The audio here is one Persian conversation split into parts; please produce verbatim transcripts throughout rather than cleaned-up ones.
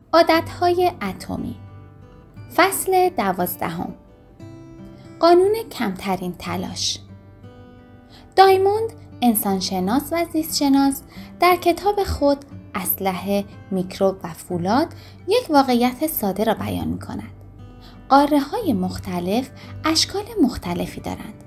عادتهای اتمی. فصل دوازدهم. قانون کمترین تلاش. دایموند، انسانشناس و زیستشناس، در کتاب خود اسلحه، میکروب و فولاد یک واقعیت ساده را بیان می کند. قاره های مختلف اشکال مختلفی دارند.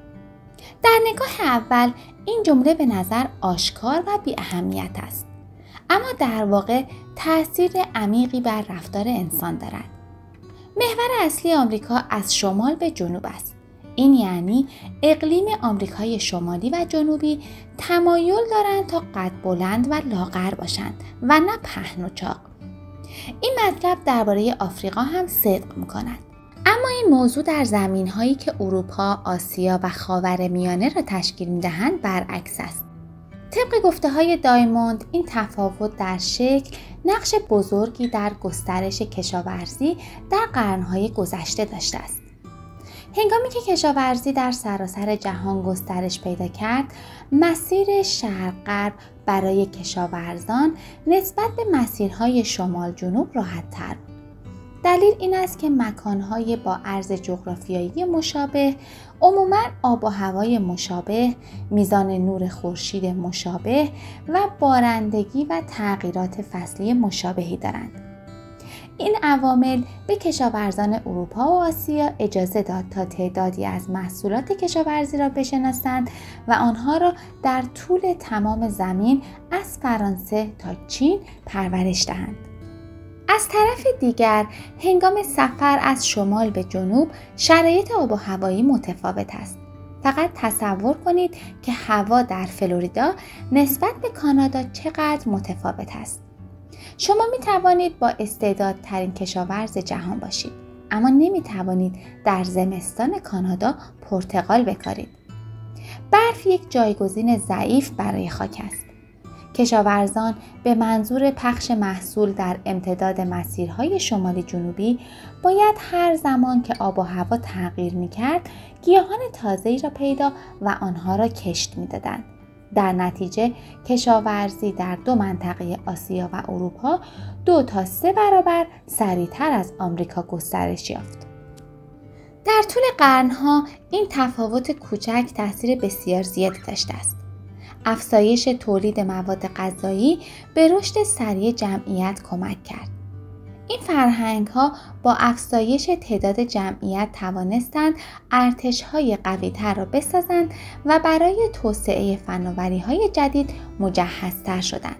در نگاه اول این جمله به نظر آشکار و بی اهمیت است، اما در واقع تأثیر عمیقی بر رفتار انسان دارد. محور اصلی آمریکا از شمال به جنوب است. این یعنی اقلیم آمریکای شمالی و جنوبی تمایل دارند تا قد بلند و لاغر باشند و نه پهن و چاق. این مطلب درباره آفریقا هم صدق می‌کند. اما این موضوع در زمین‌هایی که اروپا، آسیا و خاورمیانه را تشکیل می‌دهند برعکس است. طبق گفته‌های دایموند، این تفاوت در شکل نقش بزرگی در گسترش کشاورزی در قرن‌های گذشته داشته است. هنگامی که کشاورزی در سراسر جهان گسترش پیدا کرد، مسیر شرق غرب برای کشاورزان نسبت به مسیرهای شمال جنوب راحت‌تر بود. دلیل این است که مکانهای با عرض جغرافیایی مشابه، عموماً آب و هوای مشابه، میزان نور خورشید مشابه و بارندگی و تغییرات فصلی مشابهی دارند. این عوامل به کشاورزان اروپا و آسیا اجازه داد تا تعدادی از محصولات کشاورزی را بشناسند و آنها را در طول تمام زمین از فرانسه تا چین پرورش دهند. از طرف دیگر، هنگام سفر از شمال به جنوب شرایط آب و هوایی متفاوت است. فقط تصور کنید که هوا در فلوریدا نسبت به کانادا چقدر متفاوت است. شما می توانید با استعدادترین کشاورز جهان باشید، اما نمی توانید در زمستان کانادا پرتقال بکارید. برف یک جایگزین ضعیف برای خاک است. کشاورزان به منظور پخش محصول در امتداد مسیرهای شمالی جنوبی باید هر زمان که آب و هوا تغییر می کرد گیاهان تازه‌ای را پیدا و آنها را کشت می دادند. در نتیجه کشاورزی در دو منطقه آسیا و اروپا دو تا سه برابر سریعتر از آمریکا گسترش یافت. در طول قرنها این تفاوت کوچک تاثیر بسیار زیادی داشته است. افزایش تولید مواد غذایی به رشد سریع جمعیت کمک کرد. این فرهنگ‌ها با افزایش تعداد جمعیت توانستند ارتش‌های قوی‌تر را بسازند و برای توسعه فناوری‌های جدید مجهزتر شدند.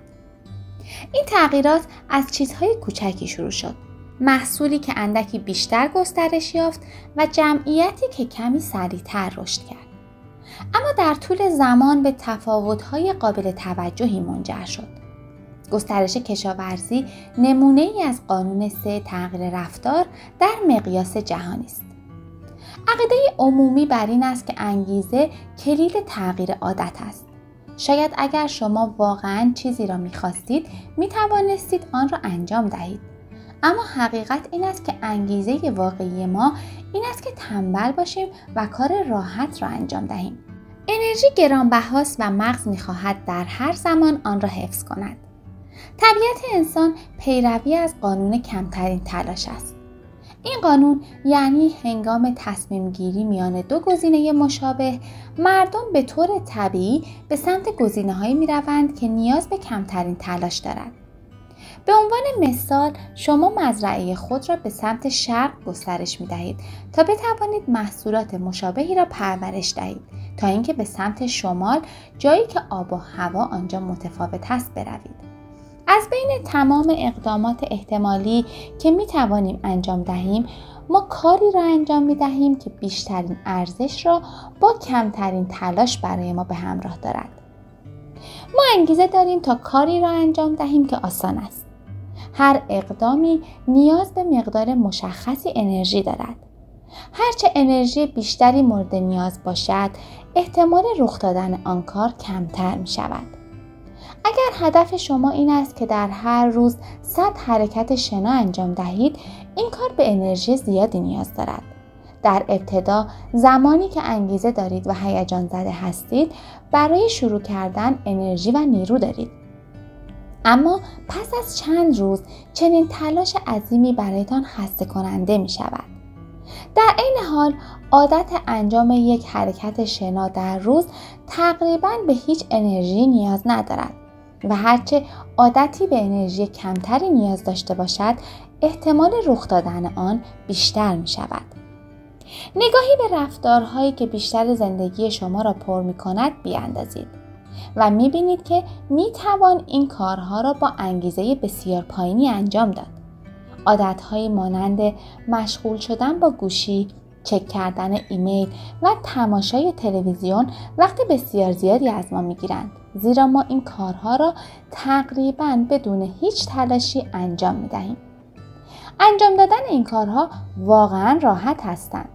این تغییرات از چیزهای کوچکی شروع شد. محصولی که اندکی بیشتر گسترش یافت و جمعیتی که کمی سریعتر رشد کرد. اما در طول زمان به تفاوت‌های قابل توجهی منجر شد. گسترش کشاورزی نمونه‌ای از قانون سه تغییر رفتار در مقیاس جهانی است. عقیده عمومی بر این است که انگیزه کلید تغییر عادت است. شاید اگر شما واقعاً چیزی را می‌خواستید، می‌توانستید آن را انجام دهید. اما حقیقت این است که انگیزه واقعی ما این است که تنبل باشیم و کار راحت را انجام دهیم. انرژی گرانبهاست و مغز می‌خواهد در هر زمان آن را حفظ کند. طبیعت انسان پیروی از قانون کمترین تلاش است. این قانون یعنی هنگام تصمیم گیری میان دو گزینه مشابه، مردم به طور طبیعی به سمت گزینه‌هایی می‌روند که نیاز به کمترین تلاش دارند. به عنوان مثال، شما مزرعه خود را به سمت شرق گسترش می‌دهید تا بتوانید محصولات مشابهی را پرورش دهید تا اینکه به سمت شمال، جایی که آب و هوا آنجا متفاوت است، بروید. از بین تمام اقدامات احتمالی که می توانیم انجام دهیم، ما کاری را انجام می دهیم که بیشترین ارزش را با کمترین تلاش برای ما به همراه دارد. ما انگیزه داریم تا کاری را انجام دهیم که آسان است. هر اقدامی نیاز به مقدار مشخصی انرژی دارد. هرچه انرژی بیشتری مورد نیاز باشد، احتمال رخ دادن آن کار کمتر می شود. اگر هدف شما این است که در هر روز صد حرکت شنا انجام دهید، این کار به انرژی زیادی نیاز دارد. در ابتدا، زمانی که انگیزه دارید و هیجان زده هستید، برای شروع کردن انرژی و نیرو دارید. اما پس از چند روز چنین تلاش عظیمی برایتان خسته کننده می شود. در این حال عادت انجام یک حرکت شنا در روز تقریباً به هیچ انرژی نیاز ندارد و هرچه عادتی به انرژی کمتری نیاز داشته باشد، احتمال رخ دادن آن بیشتر می شود. نگاهی به رفتارهایی که بیشتر زندگی شما را پر می کند بیاندازید و می بینید که می توان این کارها را با انگیزه بسیار پایینی انجام داد. عادتهایی مانند مشغول شدن با گوشی، چک کردن ایمیل و تماشای تلویزیون وقت بسیار زیادی از ما می گیرند، زیرا ما این کارها را تقریباً بدون هیچ تلاشی انجام می دهیم. انجام دادن این کارها واقعاً راحت هستند.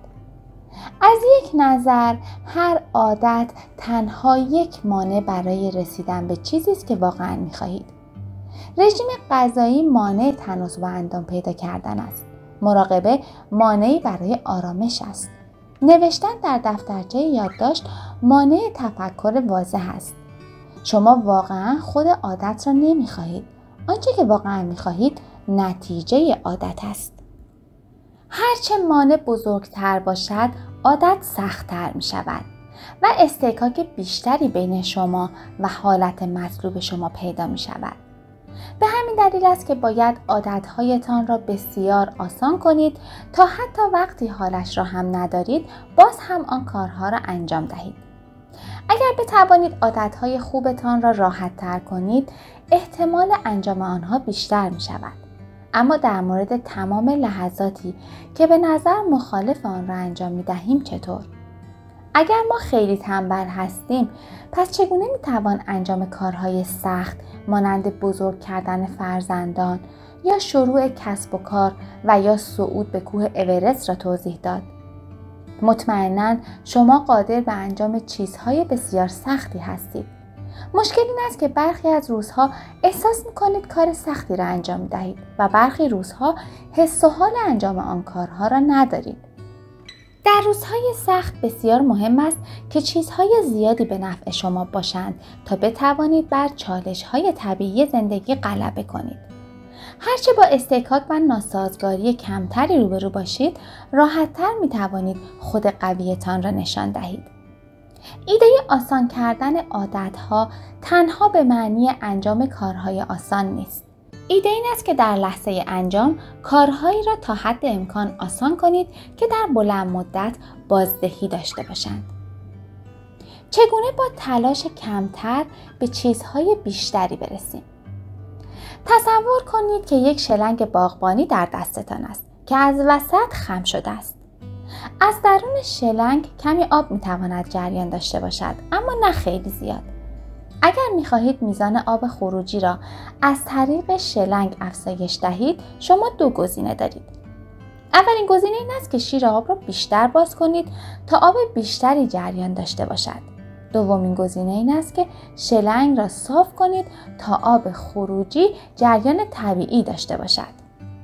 از یک نظر هر عادت تنها یک مانع برای رسیدن به چیزی است که واقعاً می خواهید. رژیم غذایی مانع تناسب اندام پیدا کردن است. مراقبه مانعی برای آرامش است. نوشتن در دفترچه یادداشت مانع تفکر واضح است. شما واقعاً خود عادت را نمی خواهید. آنچه که واقعاً می خواهید نتیجه عادت است. هرچه مانع بزرگتر باشد، عادت سخت‌تر می شود و اصطکاک بیشتری بین شما و حالت مطلوب شما پیدا می شود. به همین دلیل است که باید عادتهایتان را بسیار آسان کنید تا حتی وقتی حالش را هم ندارید باز هم آن کارها را انجام دهید. اگر بتوانید عادتهای خوبتان را راحت تر کنید، احتمال انجام آنها بیشتر می شود. اما در مورد تمام لحظاتی که به نظر مخالف آن را انجام می دهیم چطور؟ اگر ما خیلی تنبل هستیم، پس چگونه می توان انجام کارهای سخت مانند بزرگ کردن فرزندان یا شروع کسب و کار و یا صعود به کوه اورست را توضیح داد؟ مطمئناً شما قادر به انجام چیزهای بسیار سختی هستید. مشکل این است که برخی از روزها احساس می‌کنید کار سختی را انجام می‌دهید و برخی روزها حس و حال انجام آن کارها را ندارید. در روزهای سخت بسیار مهم است که چیزهای زیادی به نفع شما باشند تا بتوانید بر چالش‌های طبیعی زندگی غلبه کنید. هرچه با اصطکاک و ناسازگاری کمتری روبرو باشید، راحت‌تر می‌توانید خود قویتان را نشان دهید. ایده آسان کردن عادت‌ها تنها به معنی انجام کارهای آسان نیست. ایده این است که در لحظه انجام کارهایی را تا حد امکان آسان کنید که در بلند مدت بازدهی داشته باشند. چگونه با تلاش کمتر به چیزهای بیشتری برسیم؟ تصور کنید که یک شلنگ باغبانی در دستتان است که از وسط خم شده است. از درون شلنگ کمی آب میتواند جریان داشته باشد، اما نه خیلی زیاد. اگر میخواهید میزان آب خروجی را از طریق شلنگ افزایش دهید، شما دو گزینه دارید. اولین گزینه این است که شیر آب را بیشتر باز کنید تا آب بیشتری جریان داشته باشد. دومین گزینه این است که شلنگ را صاف کنید تا آب خروجی جریان طبیعی داشته باشد.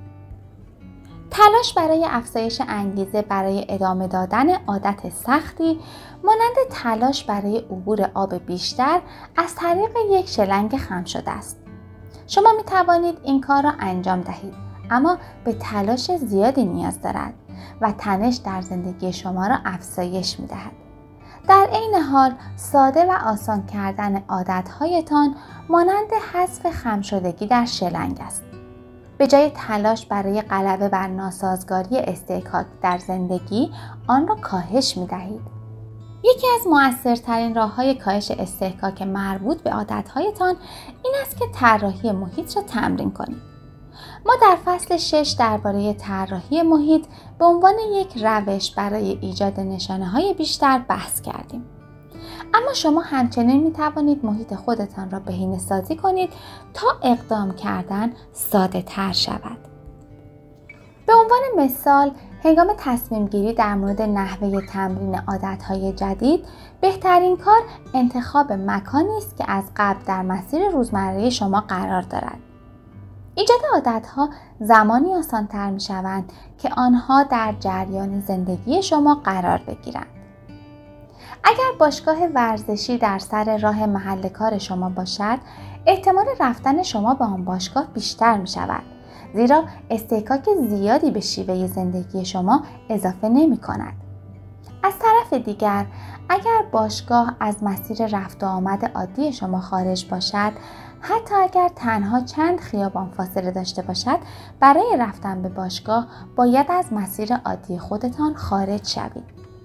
تلاش برای افزایش انگیزه برای ادامه دادن عادت سختی مانند تلاش برای عبور آب بیشتر از طریق یک شلنگ خم شده است. شما می توانید این کار را انجام دهید، اما به تلاش زیادی نیاز دارد و تنش در زندگی شما را افزایش می دهد. در عین حال ساده و آسان کردن عادتهایتان مانند حذف خم شدگی در شلنگ است. به جای تلاش برای غلبه بر ناسازگاری اصطکاک در زندگی، آن را کاهش می دهید. یکی از مؤثرترین راه‌های کاهش اصطکاک مربوط به عادتهایتان این است که طراحی محیط را تمرین کنید. ما در فصل شش درباره طراحی محیط به عنوان یک روش برای ایجاد نشانه‌های بیشتر بحث کردیم. اما شما همچنین می توانید محیط خودتان را بهینه‌سازی کنید تا اقدام کردن ساده تر شود. به عنوان مثال، هنگام تصمیم گیری در مورد نحوه تمرین عادتهای جدید، بهترین کار انتخاب مکانی است که از قبل در مسیر روزمره شما قرار دارد. ایجاد عادتها زمانی آسان‌تر می شوند که آنها در جریان زندگی شما قرار بگیرند. اگر باشگاه ورزشی در سر راه محل کار شما باشد، احتمال رفتن شما به آن باشگاه بیشتر می شود، زیرا استحکاک زیادی به شیوه زندگی شما اضافه نمی کند. از طرف دیگر، اگر باشگاه از مسیر رفت و آمد عادی شما خارج باشد، حتی اگر تنها چند خیابان فاصله داشته باشد، برای رفتن به باشگاه باید از مسیر عادی خودتان خارج شوید.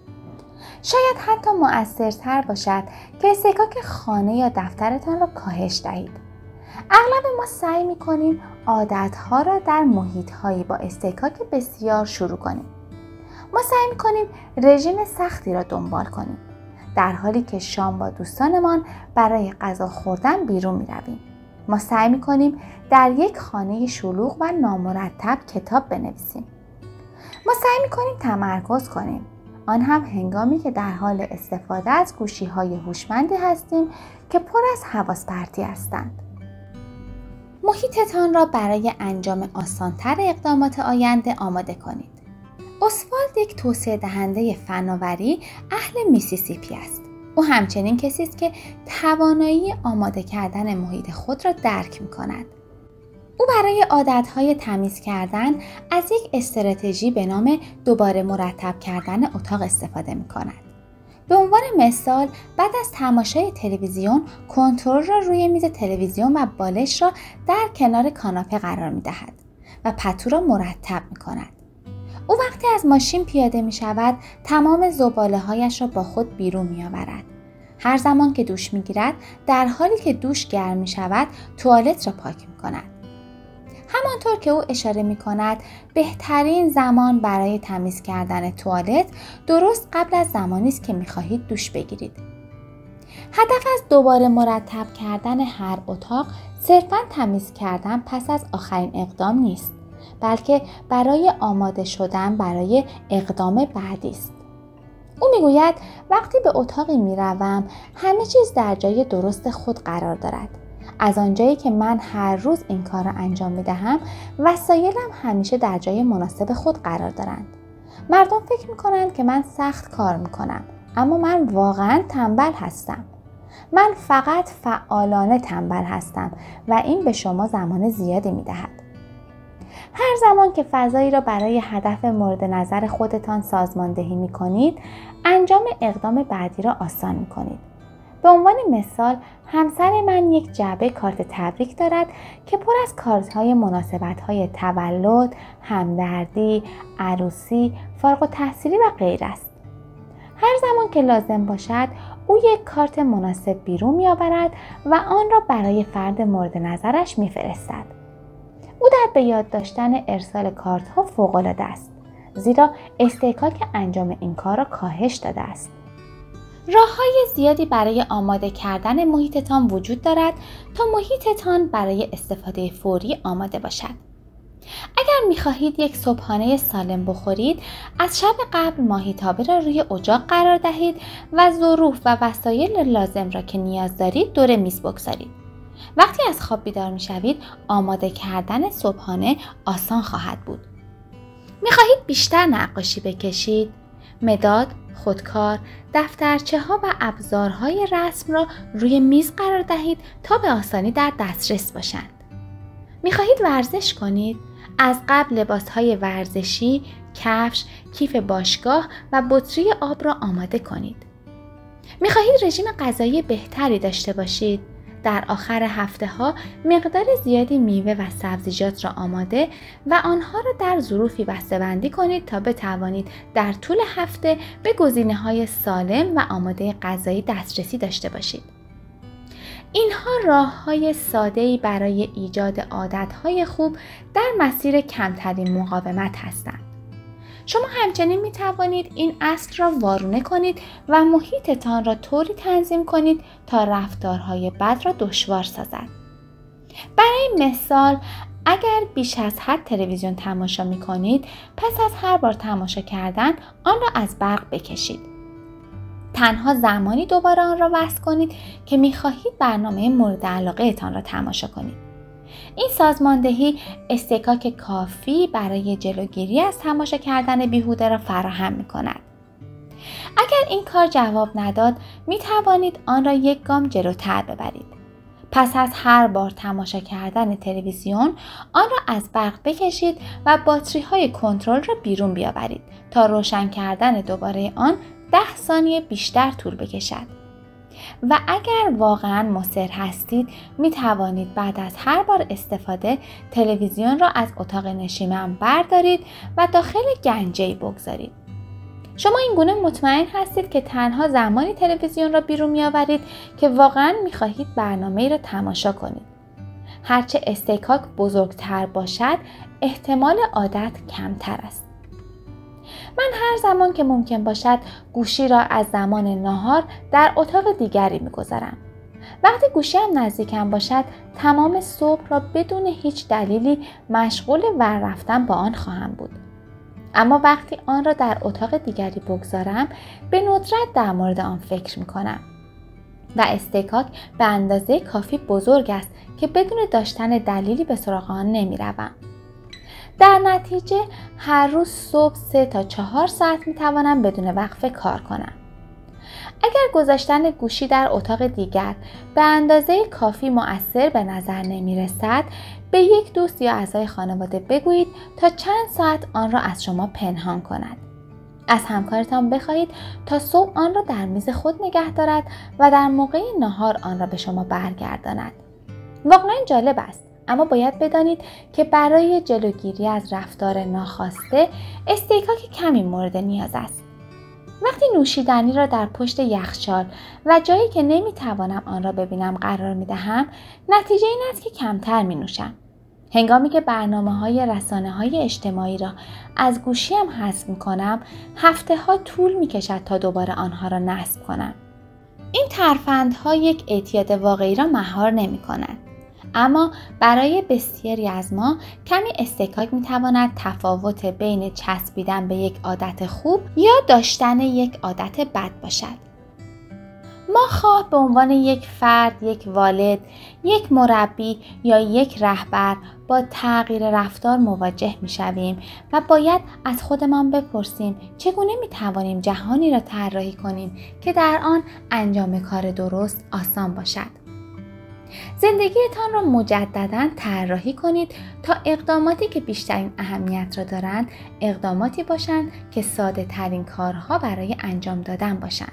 شاید حتی مؤثرتر باشد که استحکاک خانه یا دفترتان را کاهش دهید. اغلب ما سعی می‌کنیم عادت‌ها را در محیط‌هایی با استحکاک بسیار شروع کنیم. ما سعی می‌کنیم رژیم سختی را دنبال کنیم، در حالی که شام با دوستانمان برای غذا خوردن بیرون می‌رویم. ما سعی می‌کنیم در یک خانه شلوغ و نامرتب کتاب بنویسیم. ما سعی می‌کنیم تمرکز کنیم، آن هم هنگامی که در حال استفاده از گوشی‌های هوشمندی هستیم که پر از حواس پرتی هستند. محیطتان را برای انجام آسان‌تر اقدامات آینده آماده کنید. اسوالد یک توسعه دهنده فناوری اهل میسیسیپی است. او همچنین کسی است که توانایی آماده کردن محیط خود را درک می‌کند. او برای عادتهای تمیز کردن از یک استراتژی به نام دوباره مرتب کردن اتاق استفاده می‌کند. به عنوان مثال، بعد از تماشای تلویزیون، کنترل را روی میز تلویزیون و بالش را در کنار کاناپه قرار می‌دهد و پتو را مرتب می‌کند. او وقتی از ماشین پیاده می شود، تمام زباله‌هایش را با خود بیرون می آورد. هر زمان که دوش می گیرد، در حالی که دوش گرم می شود، توالت را پاک می کند. همانطور که او اشاره می کند، بهترین زمان برای تمیز کردن توالت درست قبل از زمانی است که می خواهید دوش بگیرید. هدف از دوباره مرتب کردن هر اتاق صرفاً تمیز کردن پس از آخرین اقدام نیست، بلکه برای آماده شدن برای اقدام بعدی است. او میگوید وقتی به اتاقی میروم همه چیز در جای درست خود قرار دارد. از آنجایی که من هر روز این کار را انجام میدهم، وسایلم همیشه در جای مناسب خود قرار دارند. مردم فکر میکنند که من سخت کار میکنم، اما من واقعا تنبل هستم. من فقط فعالانه تنبل هستم و این به شما زمان زیادی میدهد. هر زمان که فضایی را برای هدف مورد نظر خودتان سازماندهی می کنید، انجام اقدام بعدی را آسان می کنید. به عنوان مثال، همسر من یک جعبه کارت تبریک دارد که پر از کارت‌های مناسبت‌های تولد، همدردی، عروسی، فارغ التحصیلی و غیره است. هر زمان که لازم باشد، او یک کارت مناسب بیرون می‌آورد و آن را برای فرد مورد نظرش می‌فرستد. او در به یاد داشتن ارسال کارت ها فوق‌العاده است، زیرا استحکاک انجام این کار را کاهش داده است. راه‌های زیادی برای آماده کردن محیطتان وجود دارد تا محیطتان برای استفاده فوری آماده باشد. اگر می‌خواهید یک صبحانه سالم بخورید، از شب قبل ماهیتابه را روی اجاق قرار دهید و ظروف و وسایل لازم را که نیاز دارید دور میز بگذارید. وقتی از خواب بیدار می شوید، آماده کردن صبحانه آسان خواهد بود. می خواهید بیشتر نقاشی بکشید؟ مداد، خودکار، دفترچه ها و ابزارهای رسم را روی میز قرار دهید تا به آسانی در دسترس باشند. می خواهید ورزش کنید؟ از قبل لباسهای ورزشی، کفش، کیف باشگاه و بطری آب را آماده کنید. می خواهید رژیم غذایی بهتری داشته باشید؟ در آخر هفته ها مقدار زیادی میوه و سبزیجات را آماده و آنها را در ظروفی بسته‌بندی کنید تا بتوانید در طول هفته به گزینه‌های سالم و آماده غذایی دسترسی داشته باشید. اینها راه‌های ساده‌ای برای ایجاد عادت‌های خوب در مسیر کمترین مقاومت هستند. شما همچنین می توانید این اصل را وارونه کنید و محیطتان را طوری تنظیم کنید تا رفتارهای بد را دشوار سازد. برای مثال، اگر بیش از حد تلویزیون تماشا می کنید، پس از هر بار تماشا کردن آن را از برق بکشید. تنها زمانی دوباره آن را وصل کنید که می خواهید برنامه مورد علاقه تان را تماشا کنید. این سازماندهی استحکاک کافی برای جلوگیری از تماشا کردن بیهوده را فراهم می کند. اگر این کار جواب نداد، می توانید آن را یک گام جلوتر ببرید. پس از هر بار تماشا کردن تلویزیون آن را از برق بکشید و باتری های کنترل را بیرون بیاورید تا روشن کردن دوباره آن ده ثانیه بیشتر طول بکشد. و اگر واقعا مصر هستید می توانید بعد از هر بار استفاده تلویزیون را از اتاق نشیمن بردارید و داخل گنجه‌ای بگذارید. شما این گونه مطمئن هستید که تنها زمانی تلویزیون را بیرون می آورید که واقعا می خواهید برنامه‌ای را تماشا کنید. هرچه استکاک بزرگتر باشد احتمال عادت کمتر است. من هر زمان که ممکن باشد گوشی را از زمان ناهار در اتاق دیگری می‌گذارم. وقتی گوشیم نزدیکم باشد تمام صبح را بدون هیچ دلیلی مشغول ور رفتن با آن خواهم بود. اما وقتی آن را در اتاق دیگری بگذارم به ندرت در مورد آن فکر می‌کنم. و استکاک به اندازه کافی بزرگ است که بدون داشتن دلیلی به سراغ آن نمی‌روم. در نتیجه هر روز صبح سه تا چهار ساعت می توانم بدون وقفه کار کنم. اگر گذاشتن گوشی در اتاق دیگر به اندازه کافی مؤثر به نظر نمی رسد، به یک دوست یا اعضای خانواده بگویید تا چند ساعت آن را از شما پنهان کند. از همکارتان بخواهید تا صبح آن را در میز خود نگه دارد و در موقع ناهار آن را به شما برگرداند. واقعا جالب است. اما باید بدانید که برای جلوگیری از رفتار ناخواسته استکاک کمی مورد نیاز است. وقتی نوشیدنی را در پشت یخچال و جایی که نمیتوانم آن را ببینم قرار میدهم، نتیجه این است که کمتر می نوشم. هنگامی که برنامه‌های رسانه‌های اجتماعی را از گوشیم حذف می‌کنم، هفته‌ها طول می‌کشد تا دوباره آنها را نصب کنم. این ترفندها یک اعتیاد واقعی را مهار نمی‌کنند. اما برای بسیاری از ما کمی استکاک میتواند تفاوت بین چسبیدن به یک عادت خوب یا داشتن یک عادت بد باشد. ما خواه به عنوان یک فرد، یک والد، یک مربی یا یک رهبر با تغییر رفتار مواجه میشویم و باید از خودمان بپرسیم چگونه میتوانیم جهانی را طراحی کنیم که در آن انجام کار درست آسان باشد. زندگیتان را مجدداً طراحی کنید تا اقداماتی که بیشترین اهمیت را دارند اقداماتی باشند که ساده ترین کارها برای انجام دادن باشند.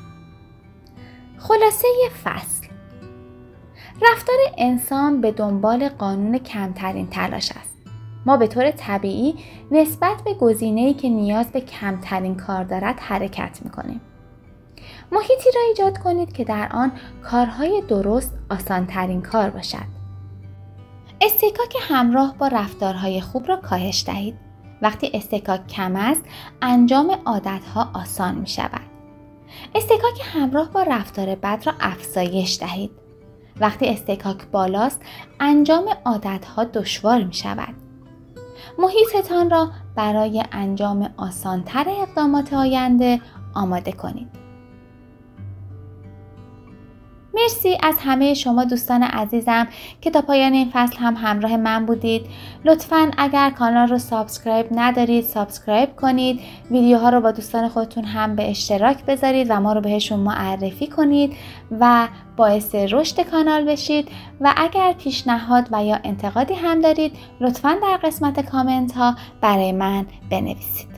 خلاصه فصل: رفتار انسان به دنبال قانون کمترین تلاش است. ما به طور طبیعی نسبت به گزینه‌ای که نیاز به کمترین کار دارد حرکت می‌کنیم. محیطی را ایجاد کنید که در آن کارهای درست آسان‌ترین کار باشد. استکاک همراه با رفتارهای خوب را کاهش دهید. وقتی استکاک کم است، انجام عادتها آسان می شود. استکاک همراه با رفتار بد را افزایش دهید. وقتی استکاک بالاست، انجام عادتها دشوار می شود. محیطتان را برای انجام آسان‌تر اقدامات آینده آماده کنید. مرسی از همه شما دوستان عزیزم که تا پایان این فصل هم همراه من بودید. لطفاً اگر کانال رو سابسکرایب ندارید سابسکرایب کنید، ویدیوها رو با دوستان خودتون هم به اشتراک بذارید و ما رو بهشون معرفی کنید و باعث رشد کانال بشید. و اگر پیشنهاد و یا انتقادی هم دارید لطفاً در قسمت کامنت ها برای من بنویسید.